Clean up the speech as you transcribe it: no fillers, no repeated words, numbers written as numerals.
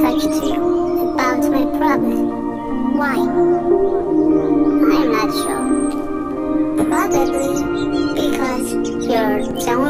talk to you about my problem. Why? I'm not sure. Probably because you're the